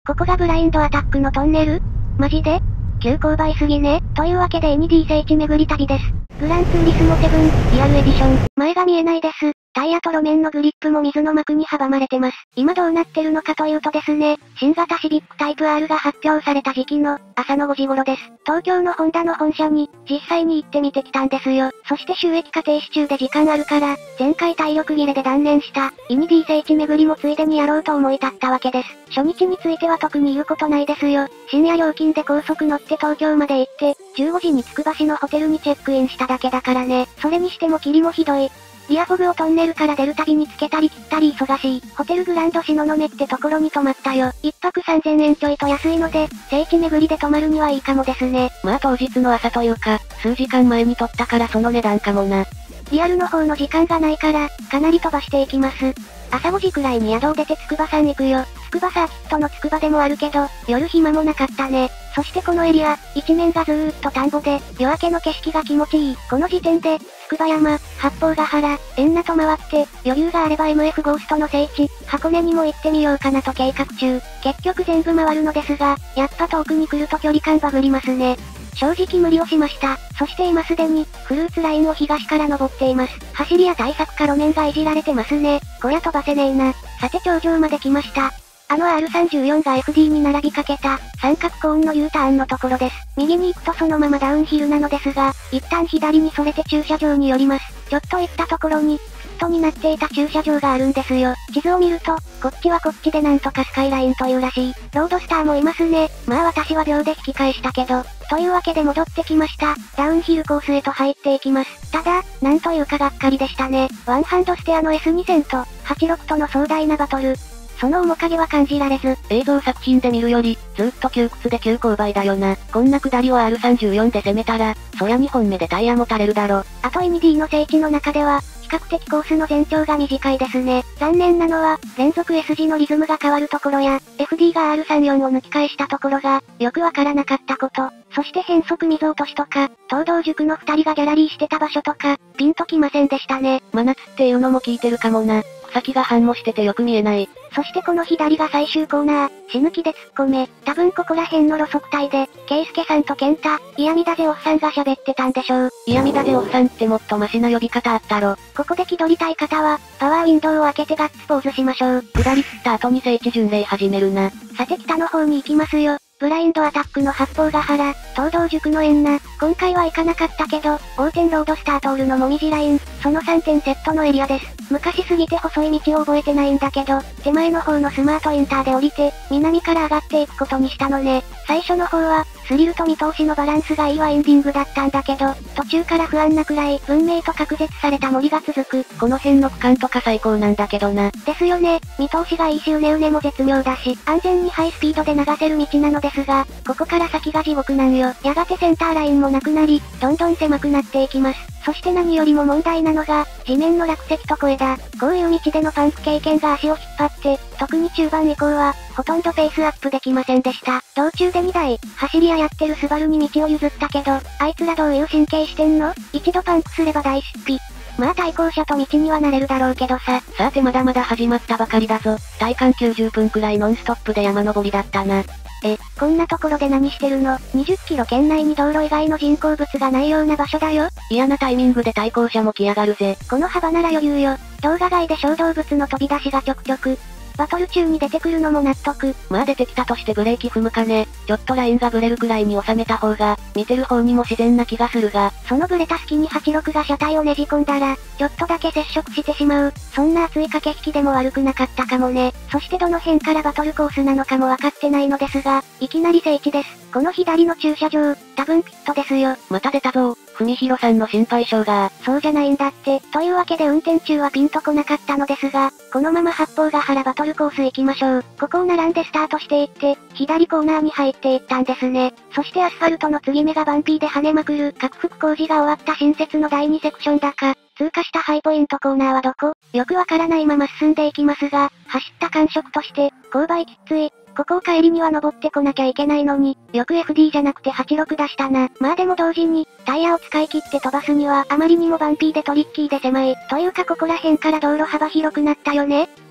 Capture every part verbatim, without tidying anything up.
ここがブラインドアタックのトンネル？マジで？急勾配すぎね。というわけで エヌディー 聖地巡り旅です。グランツーリスモセブン、リアルエディション。前が見えないです。タイヤと路面のグリップも水の膜に阻まれてます。今どうなってるのかというとですね、新型シビックタイプ R が発表された時期の朝のごじ頃です。東京のホンダの本社に実際に行ってみてきたんですよ。そして収益化停止中で時間あるから、前回体力切れで断念したエヌディー聖地巡りもついでにやろうと思い立ったわけです。初日については特に言うことないですよ。深夜料金で高速乗って東京まで行って、じゅうごじにつくば市のホテルにチェックインしただけだからね。それにしても霧もひどい。リアフォグをトンネルから出るたびにつけたり切ったり忙しい。ホテルグランド東雲ってところに泊まったよ。一泊さんぜんえんちょいと安いので、聖地巡りで泊まるにはいいかもですね。 まあ当日の朝というか、数時間前に撮ったからその値段かもな。 リアルの方の時間がないから、かなり飛ばしていきます。朝ごじくらいに宿を出て筑波山行くよ。筑波サーキットの筑波でもあるけど、夜暇もなかったね。そしてこのエリア、一面がずーっと田んぼで、夜明けの景色が気持ちいい。この時点で、筑波山、八方ヶ原、縁名と回って、余裕があれば エムエフ ゴーストの聖地、箱根にも行ってみようかなと計画中。結局全部回るのですが、やっぱ遠くに来ると距離感バグりますね。正直無理をしました。そして今すでに、フルーツラインを東から登っています。走りや対策か路面がいじられてますね。こりゃ飛ばせねえな。さて頂上まで来ました。あの アールさんじゅうよん が エフディー に並びかけた、三角コーンの U ターンのところです。右に行くとそのままダウンヒルなのですが、一旦左にそれて駐車場に寄ります。ちょっと行ったところに、フットになっていた駐車場があるんですよ。地図を見ると、こっちはこっちでなんとかスカイラインというらしい。ロードスターもいますね。まあ私は秒で引き返したけど。というわけで戻ってきました。ダウンヒルコースへと入っていきます。ただ、なんというかがっかりでしたね。ワンハンドステアの エスにせんと、はちじゅうろくとの壮大なバトル。その面影は感じられず、 映像作品で見るより、ずっと窮屈で急勾配だよな。こんな下りを アールさんじゅうよん で攻めたら、そりゃにほんめでタイヤも垂れるだろ。 あと エヌディー の聖地の中では、比較的コースの全長が短いですね。残念なのは、連続 S 字のリズムが変わるところや、エフディー が アールさんじゅうよん を抜き返したところが、よくわからなかったこと。そして変則溝落としとか、東道塾の二人がギャラリーしてた場所とか、ピンときませんでしたね。 真夏っていうのも効いてるかもな。草木が反もしててよく見えない。 そしてこの左が最終コーナー、死ぬ気で突っ込め。多分ここら辺の路側帯で、ケイスケさんとケンタ、イヤミダゼオフさんが喋ってたんでしょう。 イヤミダゼオフさんってもっとマシな呼び方あったろ。 ここで気取りたい方は、パワーウィンドウを開けてガッツポーズしましょう。 下り切った後に聖地巡礼始めるな。 さて北の方に行きますよ。ブラインドアタックの八方ヶ原、東道塾の縁名、今回は行かなかったけど、横天ロードスタートールのもみじライン、そのさんてんセットのエリアです。昔すぎて細い道を覚えてないんだけど、手前の方のスマートインターで降りて、南から上がっていくことにしたのね。最初の方は、スリルと見通しのバランスがいいワインディングだったんだけど、途中から不安なくらい文明と隔絶された森が続く。 この辺の区間とか最高なんだけどな。 ですよね。見通しがいいしうねうねも絶妙だし、安全にハイスピードで流せる道なのですが、ここから先が地獄なんよ。やがてセンターラインもなくなり、どんどん狭くなっていきます。そして何よりも問題なのが、地面の落石と声だ。こういう道でのパンク経験が足を引っ張って、特に中盤以降は、ほとんどペースアップできませんでした。道中でにだい、走り屋やってるスバルに道を譲ったけど、あいつらどういう神経してんの？一度パンクすれば大失費。まあ対向車と道にはなれるだろうけどさ。 さてまだまだ始まったばかりだぞ。体感きゅうじゅっぷんくらいノンストップで山登りだったな。 え、こんなところで何してるの？ にじゅっキロ圏内に道路以外の人工物がないような場所だよ。 嫌なタイミングで対向車も来やがるぜ。 この幅なら余裕よ。動画外で小動物の飛び出しがちょくちょく。バトル中に出てくるのも納得。 まあ出てきたとしてブレーキ踏むかね。ちょっとラインがブレるくらいに収めた方が、見てる方にも自然な気がするが。 そのブレた隙にはちじゅうろくが車体をねじ込んだら、ちょっとだけ接触してしまう。そんな熱い駆け引きでも悪くなかったかもね。そしてどの辺からバトルコースなのかもわかってないのですが、いきなり聖地です。この左の駐車場、多分ピットですよ。 また出たぞ。文弘さんの心配性が。 そうじゃないんだって。というわけで運転中はピンとこなかったのですが、このまま八方ヶ原バトルコース行きましょう。ここを並んでスタートしていって、左コーナーに入っていったんですね。そしてアスファルトの継ぎ目がバンピーで跳ねまくる、拡幅工事が終わった新設のだいにセクションだか、通過したハイポイントコーナーはどこ？よくわからないまま進んでいきますが、走った感触として、勾配きつい。ここを帰りには登ってこなきゃいけないのに、よく エフディー じゃなくてはちじゅうろく出したな。まあでも同時に、タイヤを使い切って飛ばすにはあまりにもバンピーでトリッキーで狭い。というかここら辺から道路幅広くなったよね。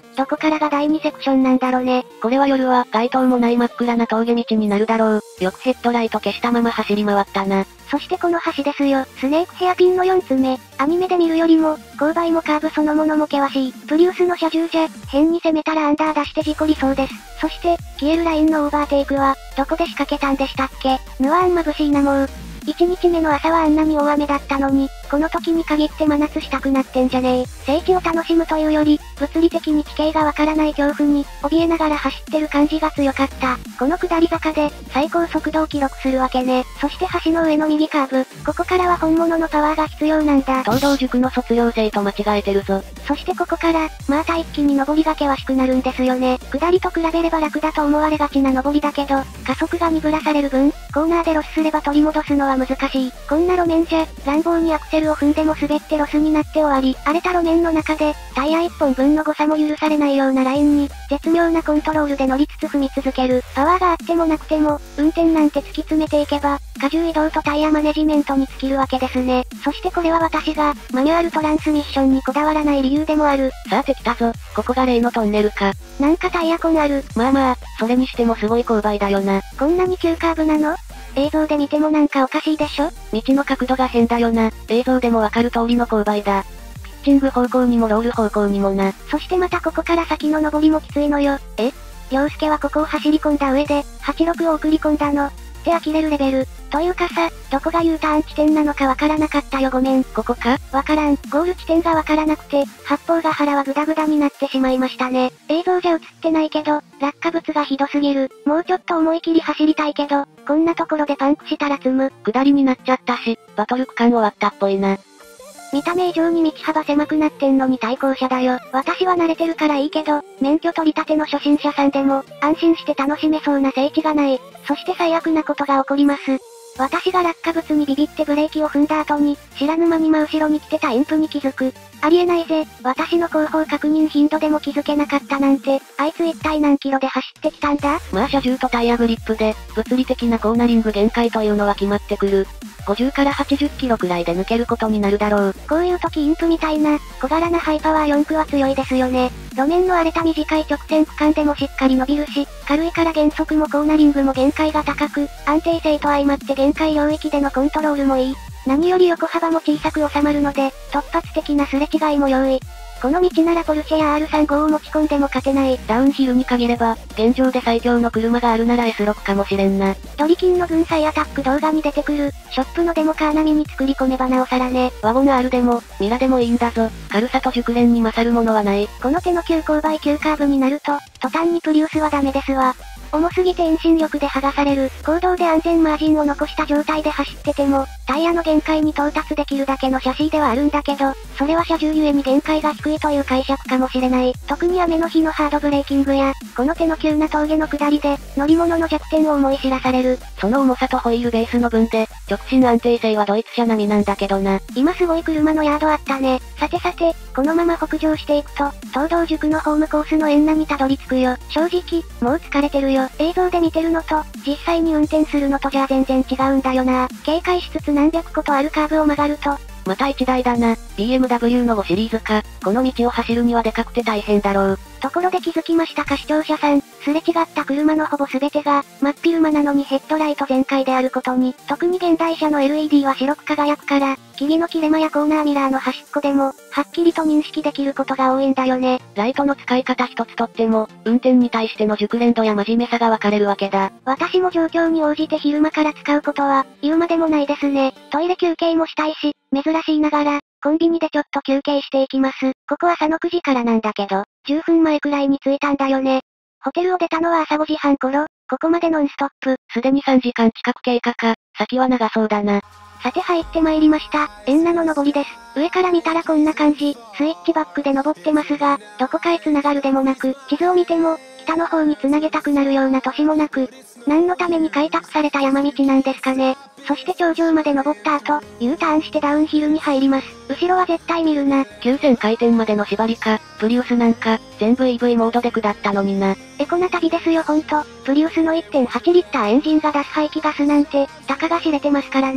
どこからがだいにセクションなんだろね。 これは夜は街灯もない真っ暗な峠道になるだろう。よくヘッドライト消したまま走り回ったな。 そしてこの橋ですよ。スネークヘアピンのよんつめ。アニメで見るよりも、勾配もカーブそのものも険しい。プリウスの車重じゃ、変に攻めたらアンダー出して事故りそうです。そして、消えるラインのオーバーテイクは、どこで仕掛けたんでしたっけ？ぬわーん眩しいなもう。いちにちめの朝はあんなに大雨だったのに、この時に限って真夏したくなってんじゃねえ。聖地を楽しむというより、物理的に地形がわからない恐怖に、怯えながら走ってる感じが強かった。この下り坂で、最高速度を記録するわけね。そして橋の上の右カーブ。ここからは本物のパワーが必要なんだ。 東道塾の卒業生と間違えてるぞ。 そしてここから、また一気に上りが険しくなるんですよね。下りと比べれば楽だと思われがちな上りだけど、加速が鈍らされる分、コーナーでロスすれば取り戻すのは難しい。こんな路面じゃ、乱暴にアクセルを踏んでも滑ってロスになって終わり。荒れた路面の中で、タイヤいっぽんぶんの誤差も許されないようなラインに、絶妙なコントロールで乗りつつ踏み続ける。パワーがあってもなくても、運転なんて突き詰めていけば、荷重移動とタイヤマネジメントに尽きるわけですね。そしてこれは私が、マニュアルトランスミッションにこだわらない理由でもある。 さあてきたぞ。ここが例のトンネルか。 なんかタイヤ痕ある。 まあまあ、それにしてもすごい勾配だよな。 こんなに急カーブなの？映像で見てもなんかおかしいでしょ？ 道の角度が変だよな。映像でもわかる通りの勾配だ。ピッチング方向にもロール方向にもな。 そしてまたここから先の上りもきついのよ。え？陽介はここを走り込んだ上で、はちじゅうろくを送り込んだの。って呆れるレベル。というかさ、どこが U ターン地点なのかわからなかったよごめん。 ここか？ わからん。ゴール地点がわからなくて、八方ヶ原はグダグダになってしまいましたね。映像じゃ映ってないけど、落下物がひどすぎる。もうちょっと思い切り走りたいけど、こんなところでパンクしたら積む。 下りになっちゃったし、バトル区間終わったっぽいな。 見た目以上に道幅狭くなってんのに対向車だよ。私は慣れてるからいいけど、免許取り立ての初心者さんでも、安心して楽しめそうな聖地がない。そして最悪なことが起こります。私が落下物にビビってブレーキを踏んだ後に、知らぬ間に真後ろに来てたインプに気づく。ありえないぜ。私の後方確認頻度でも気づけなかったなんて、あいつ一体何キロで走ってきたんだ？ まあ車重とタイヤグリップで、物理的なコーナリング限界というのは決まってくる。ごじゅうからはちじゅっキロくらいで抜けることになるだろう。 こういう時インプみたいな、小柄なハイパワーよん区は強いですよね。路面の荒れた短い直線区間でもしっかり伸びるし、軽いから減速もコーナリングも限界が高く、安定性と相まって限界領域でのコントロールもいい。何より横幅も小さく収まるので、突発的なすれ違いも容易。この道ならポルシェや アールさんじゅうご を持ち込んでも勝てない。 ダウンヒルに限れば、現状で最強の車があるなら エスろく かもしれんな。 ドリキンの軍祭アタック動画に出てくる、ショップのデモカー並みに作り込めばなおさらね。 ワゴン R でも、ミラでもいいんだぞ。軽さと熟練に勝るものはない。 この手の急勾配急カーブになると、途端にプリウスはダメですわ。重すぎて遠心力で剥がされる。公道で安全マージンを残した状態で走ってても、タイヤの限界に到達できるだけのシャシーではあるんだけど、それは車重ゆえに限界が低いという解釈かもしれない。特に雨の日のハードブレーキングや、この手の急な峠の下りで、乗り物の弱点を思い知らされる。 その重さとホイールベースの分で、直進安定性はドイツ車並みなんだけどな。 今すごい車のヤードあったね。さてさて、このまま北上していくと、東道塾のホームコースの縁名にたどり着くよ。正直、もう疲れてるよ。映像で見てるのと、実際に運転するのとじゃあ全然違うんだよな。警戒しつつ何百個とあるカーブを曲がると、 また一台だな。ビーエムダブリュー のごシリーズか。この道を走るにはでかくて大変だろう。 ところで気づきましたか視聴者さん。すれ違った車のほぼ全てが、真っ昼間なのにヘッドライト全開であることに、特に現代車の エルイーディー は白く輝くから、霧の切れ間やコーナーミラーの端っこでも、はっきりと認識できることが多いんだよね。 ライトの使い方一つとっても、運転に対しての熟練度や真面目さが分かれるわけだ。 私も状況に応じて昼間から使うことは、言うまでもないですね。トイレ休憩もしたいし、珍しいながら、コンビニでちょっと休憩していきます。ここ朝のくじからなんだけど、じゅっぷんまえくらいに着いたんだよね。ホテルを出たのは朝ごじはん頃、ここまでノンストップ。 すでにさんじかん近く経過か、先は長そうだな。 さて入ってまいりました。縁名の上りです。上から見たらこんな感じ、スイッチバックで登ってますが、どこかへ繋がるでもなく、地図を見ても、北の方に繋げたくなるような都市もなく、何のために開拓された山道なんですかね。そして頂上まで登った後、U ターンしてダウンヒルに入ります。後ろは絶対見るな。 きゅうせん回転までの縛りか、プリウスなんか、全部 イーブイ モードで下ったのにな。 エコな旅ですよほんと。プリウスの いってんはちリッターエンジンが出す排気ガスなんて、たかが知れてますからね。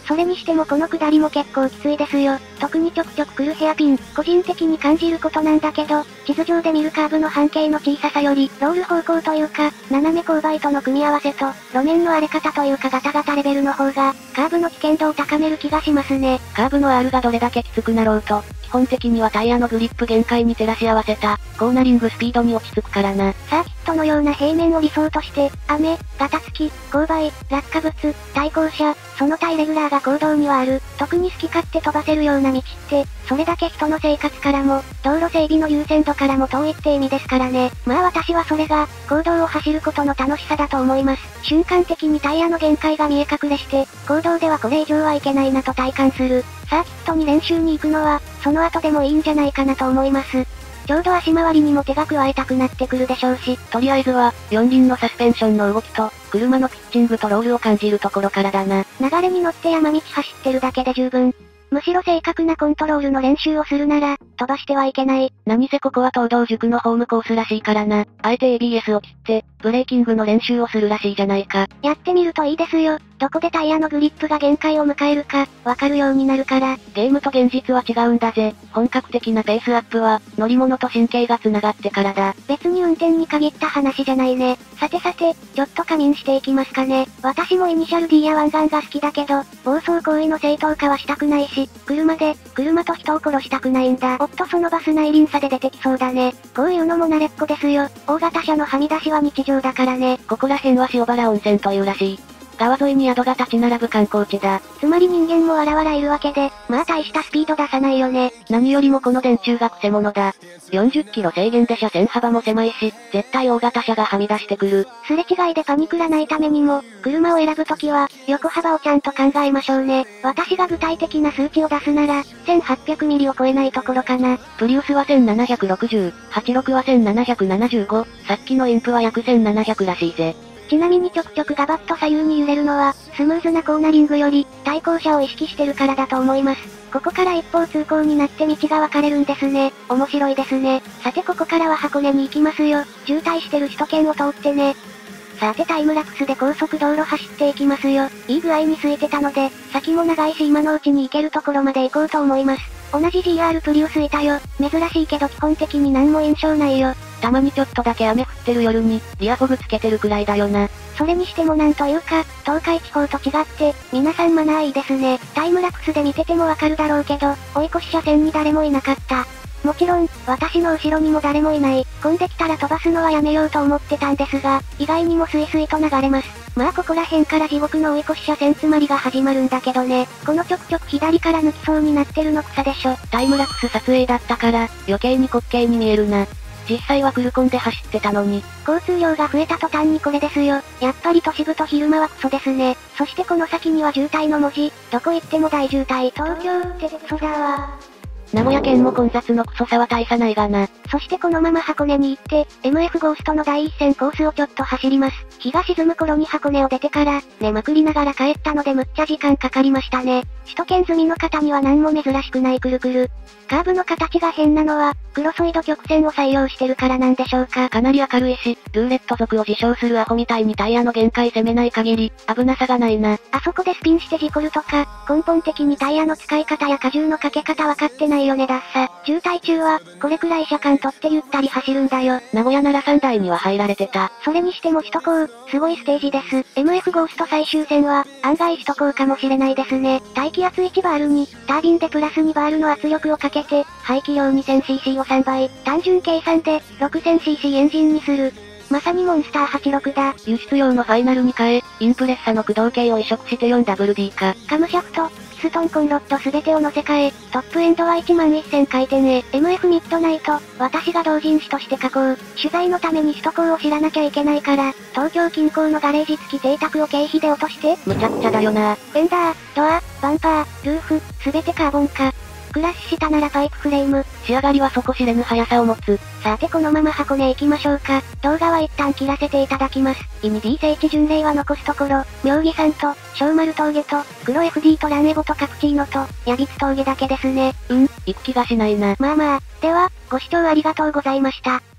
それにしてもこの下りも結構きついですよ。特にちょくちょく来るヘアピン、個人的に感じることなんだけど、地図上で見るカーブの半径の小ささより、ロール方向というか、斜め勾配との組み合わせと、路面の荒れ方というかガタガタレベルの方が、カーブの危険度を高める気がしますね。 カーブの R がどれだけきつくなろうと、基本的にはタイヤのグリップ限界に照らし合わせた、コーナリングスピードに落ち着くからな。 サーキットのような平面を理想として、雨、ガタつき、勾配、落下物、対向車、その他イレギュラーが行動にはある。特に好き勝手飛ばせるような道って、それだけ人の生活からも、道路整備の優先度からも遠いって意味ですからね。まあ私はそれが、公道を走ることの楽しさだと思います。瞬間的にタイヤの限界が見え隠れして、公道ではこれ以上はいけないなと体感する。サーキットに練習に行くのは、その後でもいいんじゃないかなと思います。ちょうど足回りにも手が加えたくなってくるでしょうし、 とりあえずは、四輪のサスペンションの動きと、車のピッチングとロールを感じるところからだな。 流れに乗って山道走ってるだけで十分。むしろ正確なコントロールの練習をするなら、飛ばしてはいけない。 何せここは東道塾のホームコースらしいからな。あえて エービーエス を切って、ブレーキングの練習をするらしいじゃないか。 やってみるといいですよ。どこでタイヤのグリップが限界を迎えるか、わかるようになるから。 ゲームと現実は違うんだぜ。本格的なペースアップは、乗り物と神経が繋がってからだ。 別に運転に限った話じゃないね。さてさて、ちょっと仮眠していきますかね。私もイニシャル D や湾岸が好きだけど、暴走行為の正当化はしたくないし、車で、車と人を殺したくないんだ。おっとそのバス内輪差で出てきそうだね。こういうのも慣れっこですよ。大型車のはみ出しは日常だからね。 ここら辺は塩原温泉というらしい。川沿いに宿が立ち並ぶ観光地だ。 つまり人間もわらわらいるわけで、まあ大したスピード出さないよね。 何よりもこの電柱がクセモノだ。よんじゅっキロ制限で車線幅も狭いし、絶対大型車がはみ出してくる。 すれ違いでパニクらないためにも、車を選ぶときは、横幅をちゃんと考えましょうね。私が具体的な数値を出すなら、せんはっぴゃくミリを超えないところかな。 プリウスはせんななひゃくろくじゅう、はちじゅうろくはせんななひゃくななじゅうご、さっきのインプは約せんななひゃくらしいぜ。 ちなみにちょくちょくガバッと左右に揺れるのは、スムーズなコーナリングより、対向車を意識してるからだと思います。ここから一方通行になって道が分かれるんですね。面白いですね。さてここからは箱根に行きますよ。渋滞してる首都圏を通ってね。さてタイムラプスで高速道路走っていきますよ。いい具合に空いてたので、先も長いし今のうちに行けるところまで行こうと思います。同じ ジーアール プリウスいたよ。珍しいけど基本的に何も印象ないよ。 たまにちょっとだけ雨降ってる夜に、リアフォグつけてるくらいだよな。 それにしてもなんというか、東海地方と違って、皆さんマナーいいですね。タイムラプスで見ててもわかるだろうけど、追い越し車線に誰もいなかった。もちろん、私の後ろにも誰もいない。混んできたら飛ばすのはやめようと思ってたんですが、意外にもスイスイと流れます。まあここら辺から地獄の追い越し車線詰まりが始まるんだけどね。このちょくちょく左から抜きそうになってるの草でしょ。 タイムラプス撮影だったから、余計に滑稽に見えるな。実際はフルコンで走ってたのに。 交通量が増えた途端にこれですよ。やっぱり都市部と昼間はクソですね。そしてこの先には渋滞の文字。どこ行っても大渋滞。東京ってクソだわ。 名古屋県も混雑のクソさは大差ないがな。 そしてこのまま箱根に行って、エムエフ ゴーストの第一線コースをちょっと走ります。日が沈む頃に箱根を出てから、寝まくりながら帰ったのでむっちゃ時間かかりましたね。首都圏済みの方には何も珍しくないくるくる。カーブの形が変なのは、クロソイド曲線を採用してるからなんでしょうか。 かなり明るいし、ルーレット族を自称するアホみたいにタイヤの限界攻めない限り、危なさがないな。 あそこでスピンして事故るとか、根本的にタイヤの使い方や荷重のかけ方分かってないよねだっさ。渋滞中は、これくらい車間取ってゆったり走るんだよ。 名古屋ならさんだいには入られてた。 それにしても首都高、すごいステージです。エムエフ ゴースト最終戦は、案外首都高かもしれないですね。大気圧いちバールに、タービンでプラスにバールの圧力をかけて、排気量 にせんシーシー をさんばい、単純計算で、ろくせんシーシー エンジンにする。まさにモンスターはちじゅうろくだ。 輸出用のファイナルに変え、インプレッサの駆動系を移植して よんダブリューディー か。 カムシャフト、ピストンコンロッドすべてを乗せ替え、トップエンドはいちまんせん回転へ。エムエフ ミッドナイト、私が同人誌として加工。取材のために首都高を知らなきゃいけないから、東京近郊のガレージ付き邸宅を経費で落として。 むちゃくちゃだよな。 フェンダー、ドア、バンパー、ルーフ、すべてカーボン化。クラッシュしたならパイプフレーム。 仕上がりは底知れぬ速さを持つ。 さてこのまま箱根行きましょうか。動画は一旦切らせていただきます。イニ D 聖地巡礼は残すところ、妙義山と、小丸峠と、黒 エフディー とランエボとカプチーノと、ヤビツ峠だけですね。 うん、行く気がしないな。 まあまあ、では、ご視聴ありがとうございました。